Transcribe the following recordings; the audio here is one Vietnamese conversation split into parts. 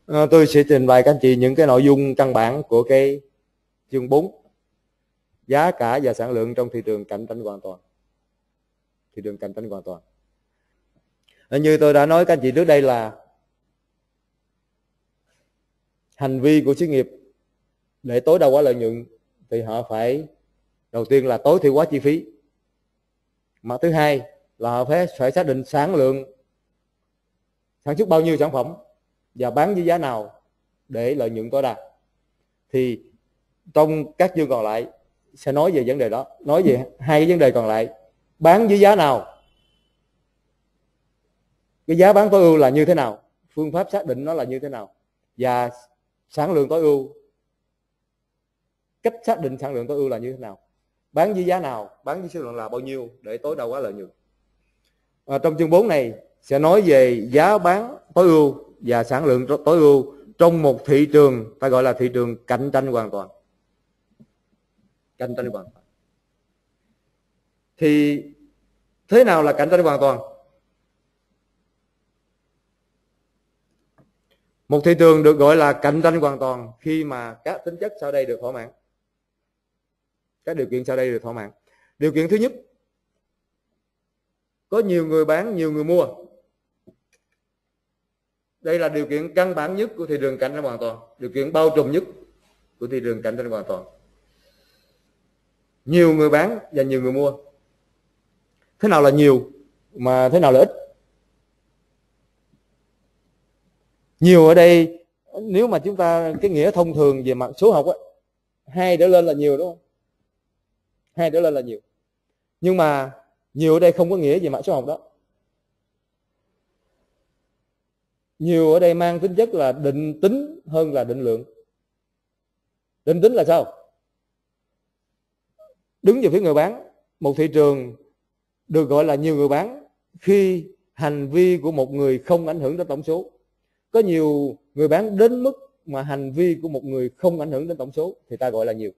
Tôi sẽ trình bày các anh chị những cái nội dung căn bản của cái chương 4, giá cả và sản lượng trong thị trường cạnh tranh hoàn toàn. Thị trường cạnh tranh hoàn toàn. Như tôi đã nói các anh chị trước đây là hành vi của xí nghiệp để tối đa hóa lợi nhuận thì họ phải đầu tiên là tối thiểu hóa chi phí. Mà thứ hai là họ phải xác định sản lượng, sản xuất bao nhiêu sản phẩm và bán với giá nào để lợi nhuận tối đa. Thì trong các chương còn lại sẽ nói về vấn đề đó, nói về hai cái vấn đề còn lại. Bán với giá nào, cái giá bán tối ưu là như thế nào, phương pháp xác định nó là như thế nào, và sản lượng tối ưu, cách xác định sản lượng tối ưu là như thế nào, bán với giá nào, bán với số lượng là bao nhiêu để tối đa hóa lợi nhuận. Trong chương 4 này sẽ nói về giá bán tối ưu và sản lượng tối ưu trong một thị trường ta gọi là thị trường cạnh tranh hoàn toàn. Cạnh tranh hoàn toàn. Thì thế nào là cạnh tranh hoàn toàn? Một thị trường được gọi là cạnh tranh hoàn toàn khi mà các tính chất sau đây được thỏa mãn. Các điều kiện sau đây được thỏa mãn. Điều kiện thứ nhất, có nhiều người bán, nhiều người mua. Đây là điều kiện căn bản nhất của thị trường cạnh tranh hoàn toàn, điều kiện bao trùm nhất của thị trường cạnh tranh hoàn toàn. Nhiều người bán và nhiều người mua. Thế nào là nhiều mà thế nào là ít? Nhiều ở đây nếu mà chúng ta cái nghĩa thông thường về mặt số học á, 2 trở lên là nhiều, đúng không? 2 trở lên là nhiều. Nhưng mà nhiều ở đây không có nghĩa về mặt số học đó. Nhiều ở đây mang tính chất là định tính hơn là định lượng. Định tính là sao? Đứng về phía người bán, một thị trường được gọi là nhiều người bán khi hành vi của một người không ảnh hưởng đến tổng số. Có nhiều người bán đến mức mà hành vi của một người không ảnh hưởng đến tổng số thì ta gọi là nhiều.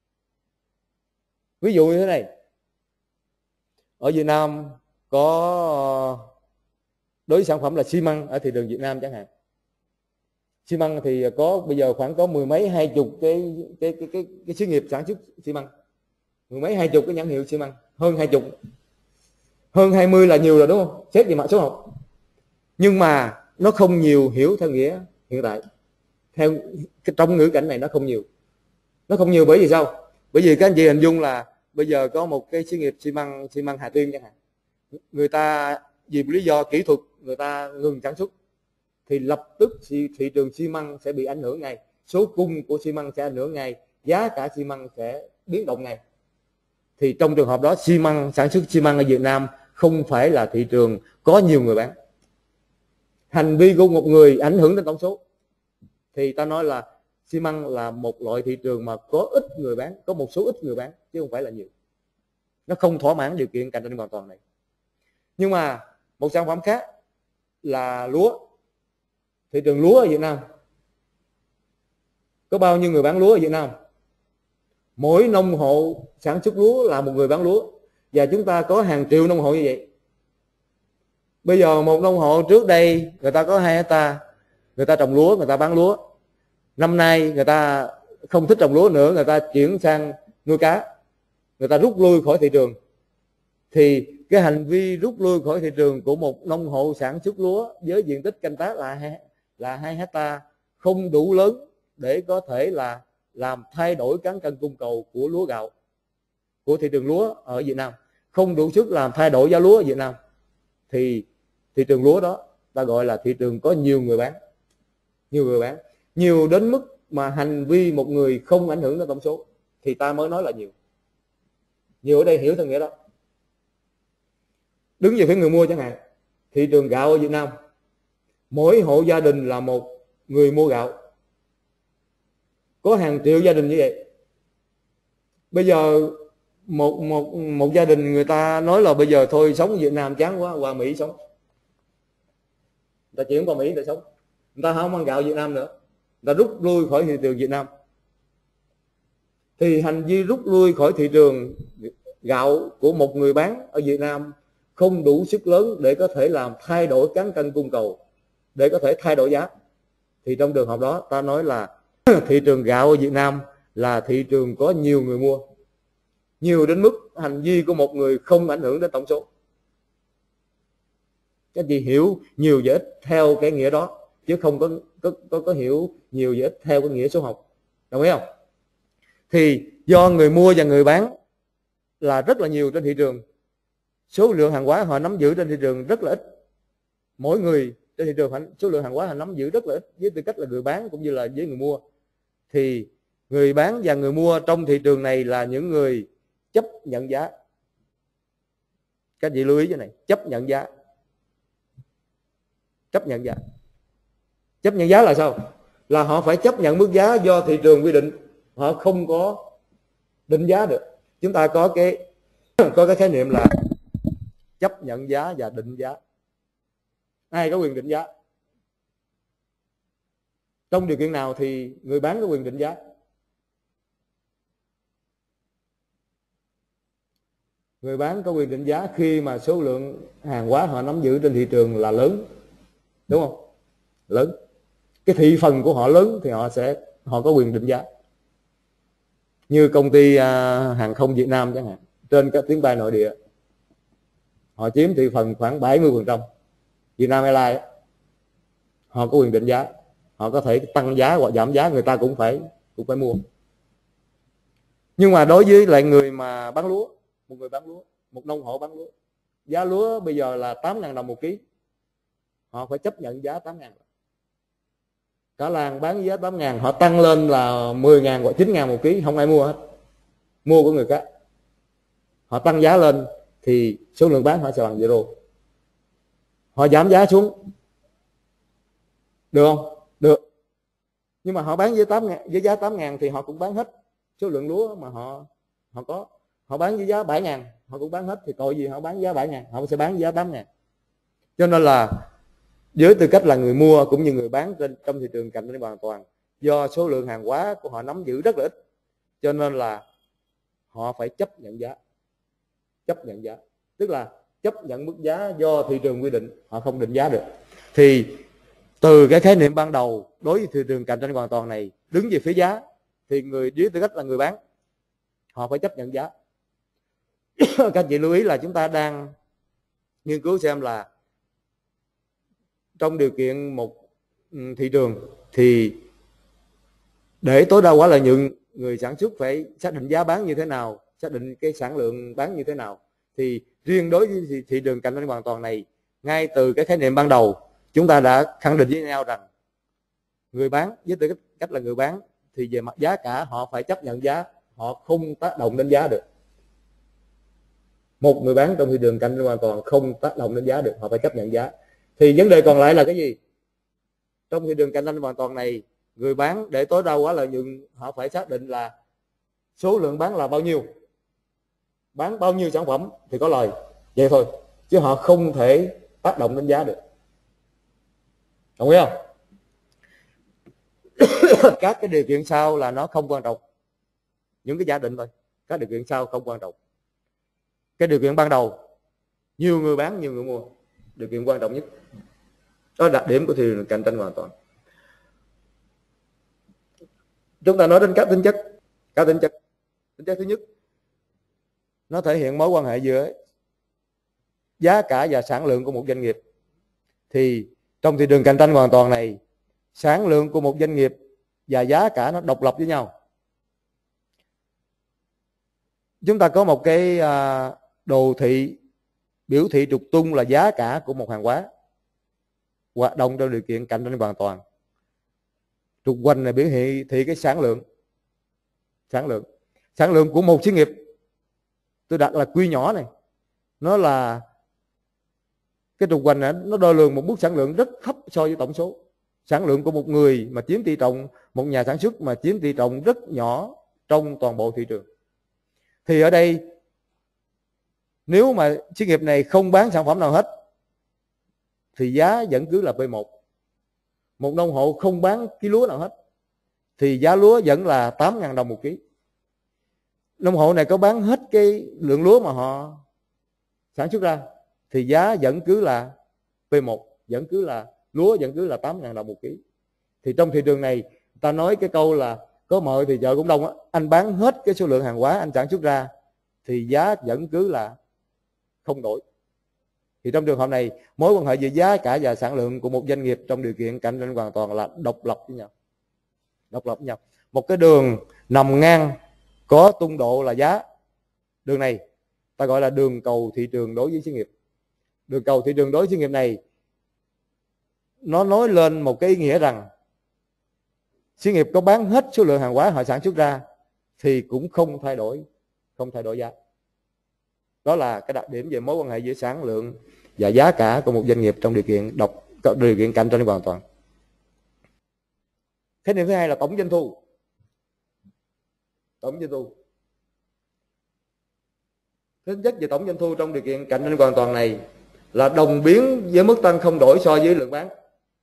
Ví dụ như thế này, ở Việt Nam có đối với sản phẩm là xi măng ở thị trường Việt Nam chẳng hạn. Xi măng thì có bây giờ khoảng có mười mấy 20 cái xí nghiệp sản xuất xi măng, mười mấy 20 cái nhãn hiệu xi măng, hơn 20, hơn 20 là nhiều rồi, đúng không? Xét về mặt số học. Nhưng mà nó không nhiều hiểu theo nghĩa hiện tại. Theo trong ngữ cảnh này nó không nhiều. Nó không nhiều bởi vì sao? Bởi vì các anh chị hình dung là bây giờ có một cái xí nghiệp xi măng Hà Tiên chẳng hạn. Người ta vì lý do kỹ thuật người ta ngừng sản xuất thì lập tức thị trường xi măng sẽ bị ảnh hưởng ngay, số cung của xi măng sẽ ảnh hưởng ngay, giá cả xi măng sẽ biến động ngay. Thì trong trường hợp đó xi măng, sản xuất xi măng ở Việt Nam không phải là thị trường có nhiều người bán. Hành vi của một người ảnh hưởng đến tổng số. Thì ta nói là xi măng là một loại thị trường mà có ít người bán, có một số ít người bán chứ không phải là nhiều. Nó không thỏa mãn điều kiện cạnh tranh hoàn toàn này. Nhưng mà một sản phẩm khác là lúa. Thị trường lúa ở Việt Nam có bao nhiêu người bán lúa ở Việt Nam? Mỗi nông hộ sản xuất lúa là một người bán lúa, và chúng ta có hàng triệu nông hộ như vậy. Bây giờ một nông hộ trước đây người ta có 2 hectare, người ta trồng lúa, người ta bán lúa. Năm nay người ta không thích trồng lúa nữa, người ta chuyển sang nuôi cá, người ta rút lui khỏi thị trường. Thì cái hành vi rút lui khỏi thị trường của một nông hộ sản xuất lúa với diện tích canh tác là 2 hectare không đủ lớn để có thể là làm thay đổi cán cân cung cầu của lúa gạo, của thị trường lúa ở Việt Nam, không đủ sức làm thay đổi giá lúa ở Việt Nam. Thì thị trường lúa đó ta gọi là thị trường có nhiều người bán. Nhiều người bán, nhiều đến mức mà hành vi một người không ảnh hưởng đến tổng số thì ta mới nói là nhiều. Nhiều ở đây hiểu theo nghĩa đó. Đứng về phía người mua chẳng hạn, thị trường gạo ở Việt Nam mỗi hộ gia đình là một người mua gạo, có hàng triệu gia đình như vậy. Bây giờ một gia đình người ta nói là bây giờ thôi sống ở Việt Nam chán quá, qua Mỹ sống. Người ta chuyển qua Mỹ để sống, người ta không ăn gạo Việt Nam nữa, người ta rút lui khỏi thị trường Việt Nam. Thì hành vi rút lui khỏi thị trường gạo của một người bán ở Việt Nam không đủ sức lớn để có thể làm thay đổi cán cân cung cầu, để có thể thay đổi giá. thì trong trường hợp đó ta nói là thị trường gạo ở Việt Nam là thị trường có nhiều người mua, nhiều đến mức hành vi của một người không ảnh hưởng đến tổng số. Các chị hiểu nhiều và ít theo cái nghĩa đó, chứ không có hiểu nhiều và ít theo cái nghĩa số học. Đồng ý không? Thì do người mua và người bán là rất là nhiều trên thị trường, số lượng hàng hóa họ nắm giữ trên thị trường rất là ít. Mỗi người trên thị trường số lượng hàng hóa họ nắm giữ rất là ít với tư cách là người bán cũng như là với người mua. Thì người bán và người mua trong thị trường này là những người chấp nhận giá. Các chị lưu ý cái này, chấp nhận giá. Chấp nhận giá. Chấp nhận giá là sao? Là họ phải chấp nhận mức giá do thị trường quy định, họ không có định giá được. Chúng ta có cái khái niệm là chấp nhận giá và định giá. Ai có quyền định giá? Trong điều kiện nào thì người bán có quyền định giá? Người bán có quyền định giá khi mà số lượng hàng hóa họ nắm giữ trên thị trường là lớn, đúng không? Lớn. Cái thị phần của họ lớn thì họ có quyền định giá. Như công ty hàng không Việt Nam chẳng hạn, trên các chuyến bay nội địa họ chiếm thị phần khoảng 70%. Vietnam Airlines họ có quyền định giá, họ có thể tăng giá hoặc giảm giá, người ta cũng phải mua. Nhưng mà đối với lại người mà bán lúa, một người bán lúa, một nông hộ bán lúa, giá lúa bây giờ là 8.000 đồng một ký, họ phải chấp nhận giá 8.000. Cả làng bán giá 8.000, họ tăng lên là 10.000 hoặc 9.000 một ký, không ai mua hết, mua của người khác. Họ tăng giá lên thì số lượng bán họ sẽ bằng zero. Họ giảm giá xuống, được không? Được. Nhưng mà họ bán với giá 8.000 thì họ cũng bán hết số lượng lúa mà họ có. Họ bán với giá 7.000, họ cũng bán hết, thì tội gì họ bán giá 7.000, họ sẽ bán với giá 8.000. Cho nên là với tư cách là người mua cũng như người bán trong thị trường cạnh tranh hoàn toàn, do số lượng hàng hóa của họ nắm giữ rất là ít, cho nên là họ phải chấp nhận giá. Chấp nhận giá tức là chấp nhận mức giá do thị trường quy định, họ không định giá được. Thì từ cái khái niệm ban đầu đối với thị trường cạnh tranh hoàn toàn này, đứng về phía giá thì người dưới tư cách là người bán, họ phải chấp nhận giá. Các chị lưu ý là chúng ta đang nghiên cứu xem là trong điều kiện một thị trường thì để tối đa hóa lợi nhuận, người sản xuất phải xác định giá bán như thế nào, xác định cái sản lượng bán như thế nào. Thì riêng đối với thị trường cạnh tranh hoàn toàn này, ngay từ cái khái niệm ban đầu chúng ta đã khẳng định với nhau rằng người bán với tư cách là người bán thì về mặt giá cả họ phải chấp nhận giá, họ không tác động đến giá được. Một người bán trong thị trường cạnh tranh hoàn toàn không tác động đến giá được, họ phải chấp nhận giá. Thì vấn đề còn lại là cái gì? Trong thị trường cạnh tranh hoàn toàn này, người bán để tối đa hóa lợi nhuận, họ phải xác định là số lượng bán là bao nhiêu, bán bao nhiêu sản phẩm thì có lời, vậy thôi, chứ họ không thể tác động đến giá được. Đồng ý không? Các cái điều kiện sau là nó không quan trọng, những cái giả định thôi. Các điều kiện sau không quan trọng. Cái điều kiện ban đầu, nhiều người bán nhiều người mua, điều kiện quan trọng nhất. Đó là đặc điểm của thị trường cạnh tranh hoàn toàn. Chúng ta nói đến các tính chất. Tính chất thứ nhất, nó thể hiện mối quan hệ giữa giá cả và sản lượng của một doanh nghiệp. Thì trong thị trường cạnh tranh hoàn toàn này, sản lượng của một doanh nghiệp và giá cả nó độc lập với nhau. Chúng ta có một cái đồ thị biểu thị trục tung là giá cả của một hàng hóa hoạt động trong điều kiện cạnh tranh hoàn toàn. Trục hoành này biểu thị cái sản lượng. Sản lượng của một xí nghiệp, tôi đặt là Q nhỏ này, nó là cái trục hoành này, nó đo lường một mức sản lượng rất thấp so với tổng số. Sản lượng của một người mà chiếm tỷ trọng, một nhà sản xuất mà chiếm tỷ trọng rất nhỏ trong toàn bộ thị trường. Thì ở đây nếu mà xí nghiệp này không bán sản phẩm nào hết thì giá vẫn cứ là P1. Một nông hộ không bán ký lúa nào hết thì giá lúa vẫn là 8.000 đồng một ký. Nông hộ này có bán hết cái lượng lúa mà họ sản xuất ra thì giá vẫn cứ là P1, vẫn cứ là lúa vẫn cứ là 8.000 đồng một ký. Thì trong thị trường này ta nói cái câu là có mợ thì chợ cũng đông á, anh bán hết cái số lượng hàng hóa anh sản xuất ra thì giá vẫn cứ là không đổi. Thì trong trường hợp này, mối quan hệ giữa giá cả và sản lượng của một doanh nghiệp trong điều kiện cạnh tranh hoàn toàn là độc lập với nhau. Độc lập với nhau. Một cái đường nằm ngang có tung độ là giá. Đường này ta gọi là đường cầu thị trường đối với xí nghiệp. Đường cầu thị trường đối với xí nghiệp này nó nói lên một cái ý nghĩa rằng xí nghiệp có bán hết số lượng hàng hóa họ sản xuất ra thì cũng không thay đổi giá. Đó là cái đặc điểm về mối quan hệ giữa sản lượng và giá cả của một doanh nghiệp trong điều kiện cạnh tranh hoàn toàn. Khái niệm thứ hai là tổng doanh thu. Tổng doanh thu. Tính chất về tổng doanh thu trong điều kiện cạnh tranh hoàn toàn này là đồng biến với mức tăng không đổi so với lượng bán.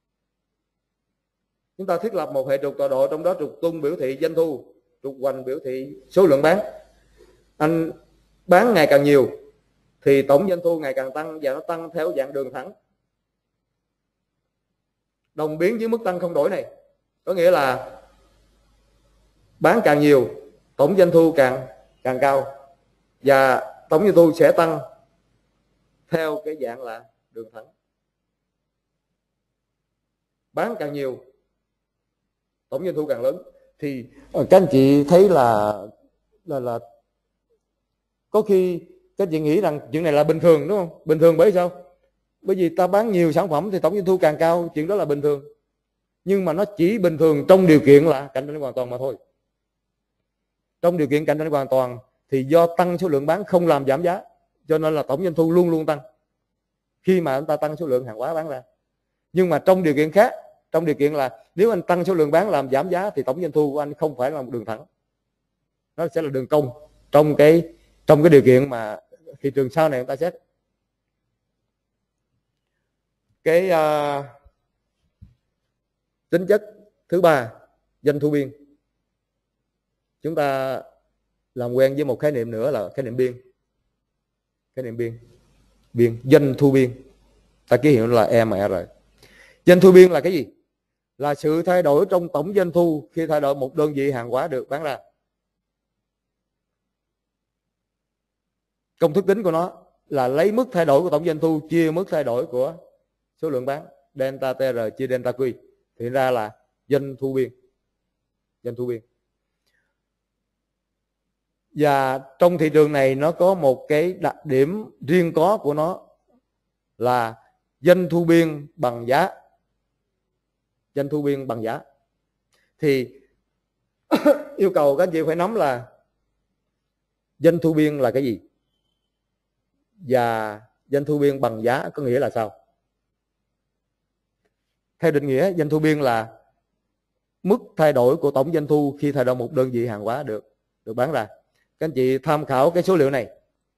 Chúng ta thiết lập một hệ trục tọa độ, trong đó trục tung biểu thị doanh thu, trục hoành biểu thị số lượng bán. Anh bán ngày càng nhiều thì tổng doanh thu ngày càng tăng, và nó tăng theo dạng đường thẳng. Đồng biến với mức tăng không đổi này có nghĩa là bán càng nhiều, tổng doanh thu càng cao, và tổng doanh thu sẽ tăng theo cái dạng là đường thẳng. Bán càng nhiều, tổng doanh thu càng lớn. Thì các anh chị thấy là có khi các anh chị nghĩ rằng chuyện này là bình thường, đúng không? Bình thường bởi sao? Bởi vì ta bán nhiều sản phẩm thì tổng doanh thu càng cao, chuyện đó là bình thường. Nhưng mà nó chỉ bình thường trong điều kiện là cạnh tranh hoàn toàn mà thôi. Trong điều kiện cạnh tranh hoàn toàn thì do tăng số lượng bán không làm giảm giá, cho nên là tổng doanh thu luôn luôn tăng khi mà anh ta tăng số lượng hàng hóa bán ra. Nhưng mà trong điều kiện khác, trong điều kiện là nếu anh tăng số lượng bán làm giảm giá thì tổng doanh thu của anh không phải là một đường thẳng, nó sẽ là đường cong trong cái điều kiện mà thị trường sau này chúng ta xét. Cái tính chất thứ ba, doanh thu biên. Chúng ta làm quen với một khái niệm nữa là khái niệm biên. Khái niệm biên, doanh thu biên, ta ký hiệu là MR. Doanh thu biên là cái gì? Là sự thay đổi trong tổng doanh thu khi thay đổi một đơn vị hàng hóa được bán ra. Công thức tính của nó là lấy mức thay đổi của tổng doanh thu chia mức thay đổi của số lượng bán, delta TR chia delta Q, thì ra là doanh thu biên. Doanh thu biên. Và trong thị trường này nó có một cái đặc điểm riêng có của nó là doanh thu biên bằng giá. Doanh thu biên bằng giá. Thì yêu cầu các anh chị phải nắm là doanh thu biên là cái gì và doanh thu biên bằng giá có nghĩa là sao. Theo định nghĩa, doanh thu biên là mức thay đổi của tổng doanh thu khi thay đổi một đơn vị hàng hóa được bán ra. Các anh chị tham khảo cái số liệu này.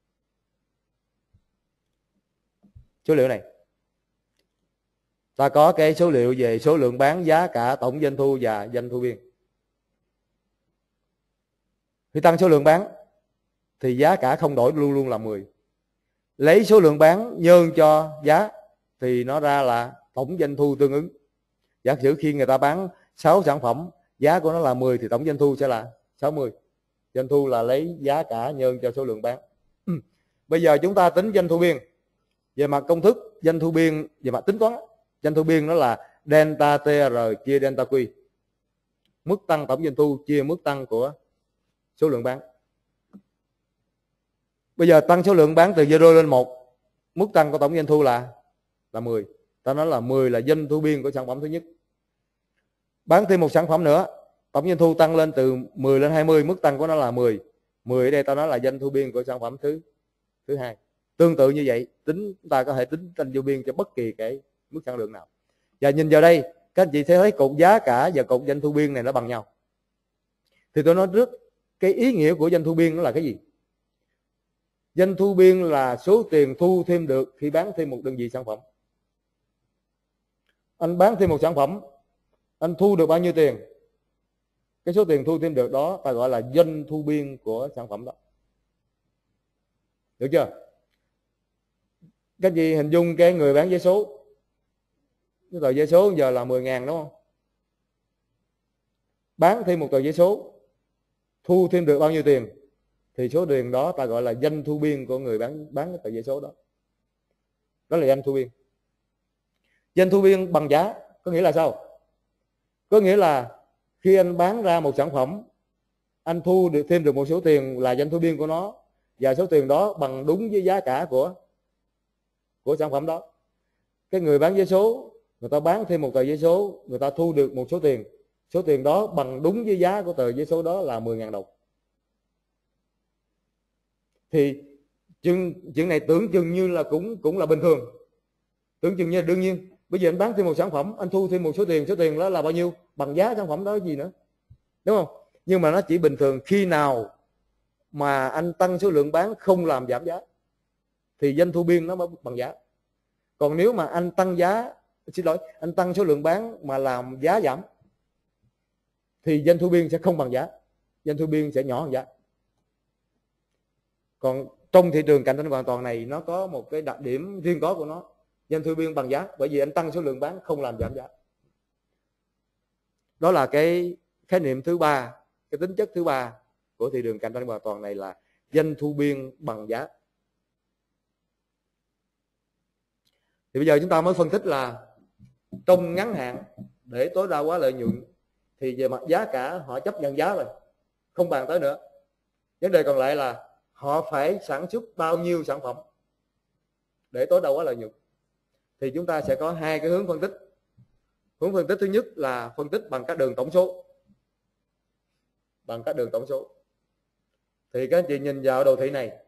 Số liệu này. Ta có cái số liệu về số lượng bán, giá cả, tổng doanh thu và doanh thu biên. Khi tăng số lượng bán thì giá cả không đổi, luôn luôn là 10. Lấy số lượng bán nhân cho giá thì nó ra là tổng doanh thu tương ứng. Giả sử khi người ta bán 6 sản phẩm, giá của nó là 10 thì tổng doanh thu sẽ là 60. Doanh thu là lấy giá cả nhân cho số lượng bán. Bây giờ chúng ta tính doanh thu biên. Về mặt công thức, doanh thu biên về mặt tính toán, doanh thu biên nó là delta TR chia delta Q. Mức tăng tổng doanh thu chia mức tăng của số lượng bán. Bây giờ tăng số lượng bán từ 0 lên 1, mức tăng của tổng doanh thu là 10. Ta nói là 10 là doanh thu biên của sản phẩm thứ nhất. Bán thêm một sản phẩm nữa, tổng doanh thu tăng lên từ 10 lên 20, mức tăng của nó là 10. 10 ở đây ta nói là doanh thu biên của sản phẩm thứ hai. Tương tự như vậy, chúng ta có thể tính doanh thu biên cho bất kỳ cái mức sản lượng nào. Và nhìn vào đây, các anh chị sẽ thấy cột giá cả và cột doanh thu biên này nó bằng nhau. Thì tôi nói trước, cái ý nghĩa của doanh thu biên nó là cái gì? Doanh thu biên là số tiền thu thêm được khi bán thêm một đơn vị sản phẩm. Anh bán thêm một sản phẩm, anh thu được bao nhiêu tiền? Cái số tiền thu thêm được đó ta gọi là doanh thu biên của sản phẩm đó. Được chưa? Các chị hình dung cái người bán vé số. Cái tờ vé số giờ là 10.000 đúng không? bán thêm một tờ giấy số, thu thêm được bao nhiêu tiền, thì số tiền đó ta gọi là doanh thu biên của người bán cái tờ giấy số đó. Đó là doanh thu biên. Doanh thu biên bằng giá có nghĩa là sao? Có nghĩa là khi anh bán ra một sản phẩm, anh thu được thêm được một số tiền là doanh thu biên của nó, và số tiền đó bằng đúng với giá cả của sản phẩm đó. Cái người bán giấy số, người ta bán thêm một tờ giấy số, người ta thu được một số tiền, số tiền đó bằng đúng với giá của tờ giấy số đó là 10.000 đồng. Thì chuyện này tưởng chừng như là cũng là bình thường, tưởng chừng như là đương nhiên. Bây giờ anh bán thêm một sản phẩm, anh thu thêm một số tiền đó là bao nhiêu? Bằng giá sản phẩm đó gì nữa, đúng không? Nhưng mà nó chỉ bình thường khi nào mà anh tăng số lượng bán không làm giảm giá thì doanh thu biên nó mới bằng giá. Còn nếu mà anh anh tăng số lượng bán mà làm giá giảm thì doanh thu biên sẽ không bằng giá, doanh thu biên sẽ nhỏ hơn giá. Còn trong thị trường cạnh tranh hoàn toàn này nó có một cái đặc điểm riêng có của nó, doanh thu biên bằng giá, bởi vì anh tăng số lượng bán không làm giảm giá. Đó là cái khái niệm thứ ba, cái tính chất thứ ba của thị trường cạnh tranh hoàn toàn này là doanh thu biên bằng giá. Thì bây giờ chúng ta mới phân tích là trong ngắn hạn để tối đa hóa lợi nhuận thì về mặt giá cả họ chấp nhận giá rồi, không bàn tới nữa. Vấn đề còn lại là họ phải sản xuất bao nhiêu sản phẩm để tối đa hóa lợi nhuận. Thì chúng ta sẽ có hai cái hướng phân tích. Hướng phân tích thứ nhất là phân tích bằng các đường tổng số. Bằng các đường tổng số. Thì các anh chị nhìn vào đồ thị này.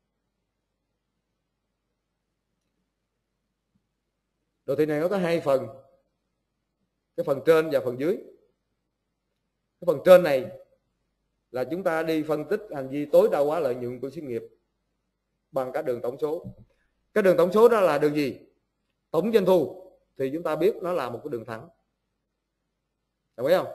Đồ thị này nó có hai phần. Cái phần trên và phần dưới. Cái phần trên này là chúng ta đi phân tích hành vi tối đa hóa lợi nhuận của xí nghiệp bằng các đường tổng số. Cái đường tổng số đó là đường gì? Tổng doanh thu thì chúng ta biết nó là một cái đường thẳng, đồng ý không?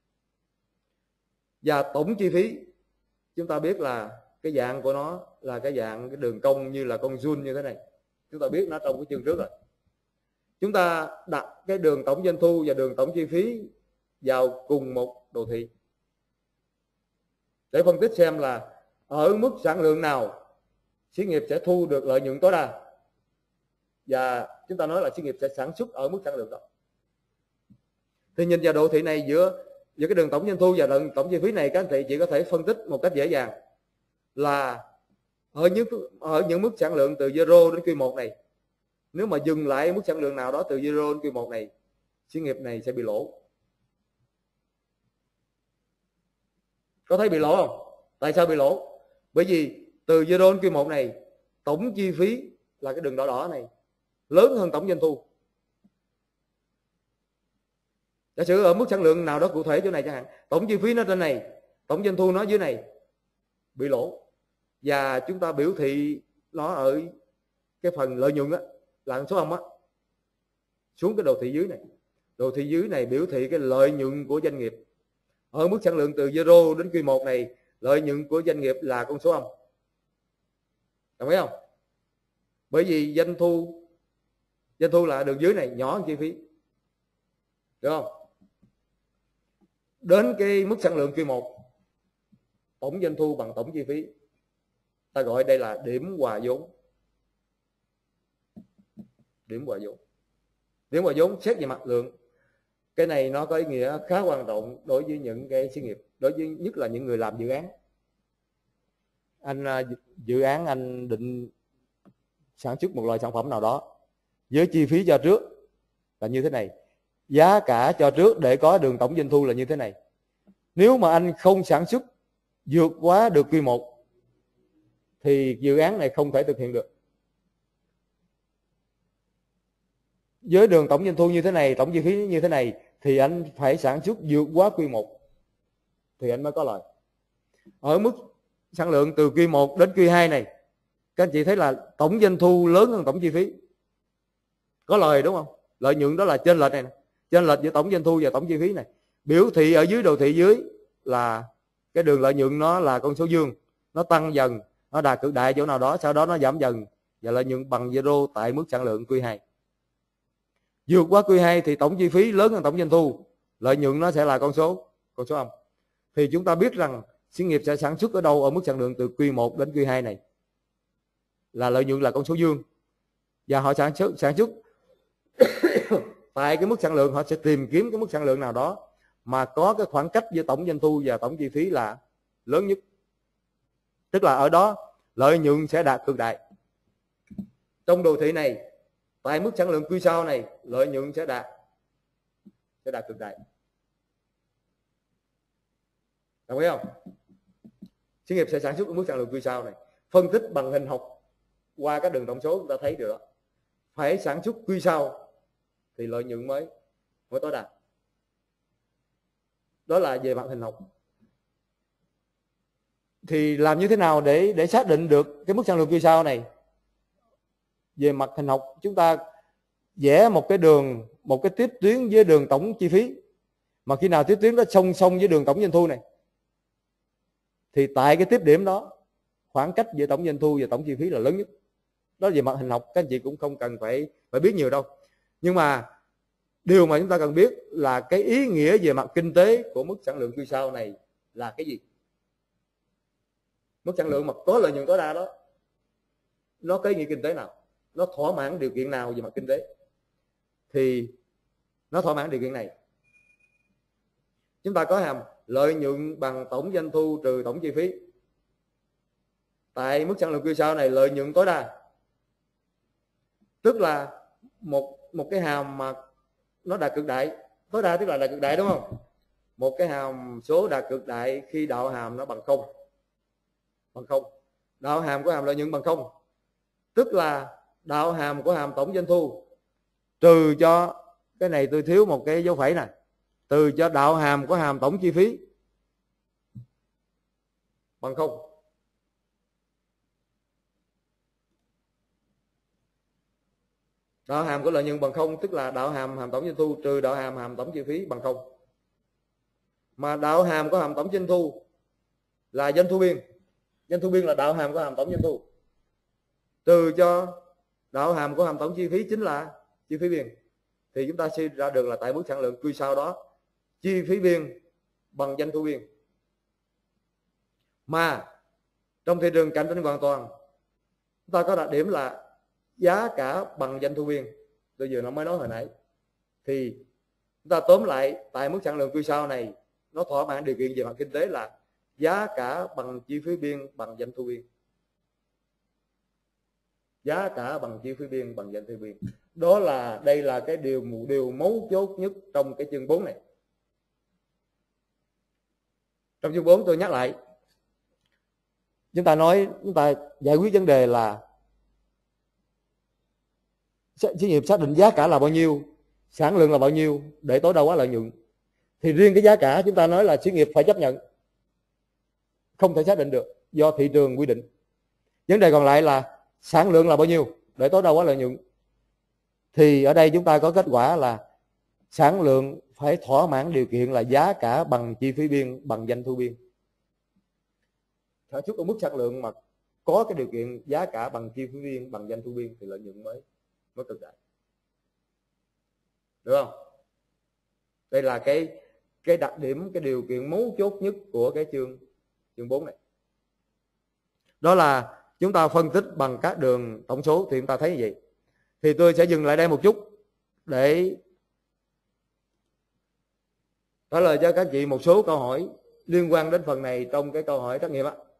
Và tổng chi phí chúng ta biết là cái dạng của nó là cái dạng cái đường cong như là con giun như thế này. Chúng ta biết nó trong cái chương trước rồi. Chúng ta đặt cái đường tổng doanh thu và đường tổng chi phí vào cùng một đồ thị để phân tích xem là ở mức sản lượng nào xí nghiệp sẽ thu được lợi nhuận tối đa, và chúng ta nói là xí nghiệp sẽ sản xuất ở mức sản lượng đó. Thì nhìn vào đồ thị này giữa cái đường tổng doanh thu và đường tổng chi phí này, các anh chị chỉ có thể phân tích một cách dễ dàng là ở những mức sản lượng từ 0 đến Q1 này, nếu mà dừng lại mức sản lượng nào đó từ 0 đến Q1 này, xí nghiệp này sẽ bị lỗ. Có thấy bị lỗ không? Tại sao bị lỗ? Bởi vì từ 0 đến Q1 này, tổng chi phí là cái đường đỏ đỏ này lớn hơn tổng doanh thu. Giả sử ở mức sản lượng nào đó cụ thể chỗ này chẳng hạn, tổng chi phí nó trên này, tổng doanh thu nó dưới này, bị lỗ. Và chúng ta biểu thị nó ở cái phần lợi nhuận á, là số âm á, xuống cái đồ thị dưới này. Đồ thị dưới này biểu thị cái lợi nhuận của doanh nghiệp. Ở mức sản lượng từ 0 đến Q1 này, lợi nhuận của doanh nghiệp là con số âm. Đồng ý không? Bởi vì doanh thu là đường dưới này nhỏ hơn chi phí, được không? Đến cái mức sản lượng Q1, tổng doanh thu bằng tổng chi phí, ta gọi đây là điểm hòa vốn. Điểm hòa vốn. Điểm hòa vốn xét về mặt lượng. Cái này nó có ý nghĩa khá quan trọng đối với những cái xí nghiệp, đối với nhất là những người làm dự án. Dự án anh định sản xuất một loại sản phẩm nào đó với chi phí cho trước là như thế này, giá cả cho trước để có đường tổng doanh thu là như thế này. Nếu mà anh không sản xuất vượt quá được Q1 thì dự án này không thể thực hiện được. Với đường tổng doanh thu như thế này, tổng chi phí như thế này thì anh phải sản xuất vượt quá Q1 thì anh mới có lợi. Ở mức sản lượng từ Q1 đến Q2 này, các anh chị thấy là tổng doanh thu lớn hơn tổng chi phí, có lời đúng không? Lợi nhuận đó là chênh lệch này, chênh lệch giữa tổng doanh thu và tổng chi phí này. Biểu thị ở dưới đồ thị dưới là cái đường lợi nhuận nó là con số dương, nó tăng dần, nó đạt cực đại chỗ nào đó, sau đó nó giảm dần và lợi nhuận bằng 0 tại mức sản lượng Q2. Vượt qua Q2 thì tổng chi phí lớn hơn tổng doanh thu, lợi nhuận nó sẽ là con số con số âm. Thì chúng ta biết rằng xí nghiệp sẽ sản xuất ở đâu ở mức sản lượng từ Q1 đến Q2 này là lợi nhuận là con số dương, và họ sản xuất tại cái mức sản lượng, họ sẽ tìm kiếm cái mức sản lượng nào đó mà có cái khoảng cách giữa tổng doanh thu và tổng chi phí là lớn nhất, tức là ở đó lợi nhuận sẽ đạt cực đại. Trong đồ thị này, tại mức sản lượng Q sau này, lợi nhuận sẽ đạt cực đại. Đồng ý không? Xí nghiệp sẽ sản xuất ở mức sản lượng Q sau này. Phân tích bằng hình học qua các đường tổng số chúng ta thấy được đó. Phải sản xuất Q sau thì lợi nhuận mới tối đa. Đó là về mặt hình học. Thì làm như thế nào để xác định được cái mức sản lượng Q sau này? Về mặt hình học, chúng ta vẽ một cái đường, một cái tiếp tuyến với đường tổng chi phí. Mà khi nào tiếp tuyến đó song song với đường tổng doanh thu này, thì tại cái tiếp điểm đó, khoảng cách giữa tổng doanh thu và tổng chi phí là lớn nhất. Đó là về mặt hình học, các anh chị cũng không cần phải biết nhiều đâu. Nhưng mà điều mà chúng ta cần biết là cái ý nghĩa về mặt kinh tế của mức sản lượng Q sau này là cái gì? Mức sản lượng mà có lợi nhuận tối đa đó, nó có ý nghĩa kinh tế nào? Nó thỏa mãn điều kiện nào về mặt kinh tế? Thì nó thỏa mãn điều kiện này. Chúng ta có hàm lợi nhuận bằng tổng doanh thu trừ tổng chi phí. Tại mức sản lượng Q sau này, lợi nhuận tối đa, tức là một cái hàm mà nó đạt cực đại. Tối đa tức là đạt cực đại, đúng không? Một cái hàm số đạt cực đại khi đạo hàm nó bằng không. Đạo hàm của hàm lợi nhuận bằng không, tức là đạo hàm của hàm tổng doanh thu trừ cho, cái này tôi thiếu một cái dấu phẩy nè, trừ cho đạo hàm của hàm tổng chi phí bằng không. Đạo hàm của lợi nhuận bằng không, tức là đạo hàm hàm tổng doanh thu trừ đạo hàm hàm tổng chi phí bằng không. Mà đạo hàm của hàm tổng doanh thu là doanh thu biên. Doanh thu biên là đạo hàm của hàm tổng doanh thu trừ cho đạo hàm của hàm tổng chi phí chính là chi phí biên. Thì chúng ta suy ra được là tại mức sản lượng Q sau đó, chi phí biên bằng doanh thu biên. Mà trong thị trường cạnh tranh hoàn toàn, chúng ta có đặc điểm là giá cả bằng doanh thu biên. Tôi vừa mới nói hồi nãy. Thì chúng ta tóm lại, tại mức sản lượng Q sau này, nó thỏa mãn điều kiện về mặt kinh tế là giá cả bằng chi phí biên bằng doanh thu biên. Giá cả bằng chi phí biên bằng doanh thu biên. Đây là cái điều mấu chốt nhất trong cái chương 4 này. Trong chương 4 tôi nhắc lại, chúng ta giải quyết vấn đề là xí nghiệp xác định giá cả là bao nhiêu, sản lượng là bao nhiêu để tối đa hóa lợi nhuận. Thì riêng cái giá cả chúng ta nói là xí nghiệp phải chấp nhận, không thể xác định được do thị trường quy định. Vấn đề còn lại là sản lượng là bao nhiêu để tối đa hóa lợi nhuận. Thì ở đây chúng ta có kết quả là sản lượng phải thỏa mãn điều kiện là giá cả bằng chi phí biên bằng doanh thu biên. Sản xuất ở mức sản lượng mà có cái điều kiện giá cả bằng chi phí biên bằng doanh thu biên thì lợi nhuận mới cực đại. Được không? Đây là cái đặc điểm, cái điều kiện mấu chốt nhất của cái chương 4 này. Đó là chúng ta phân tích bằng các đường tổng số thì chúng ta thấy như vậy. Thì tôi sẽ dừng lại đây một chút để trả lời cho các chị một số câu hỏi liên quan đến phần này trong cái câu hỏi trắc nghiệm á.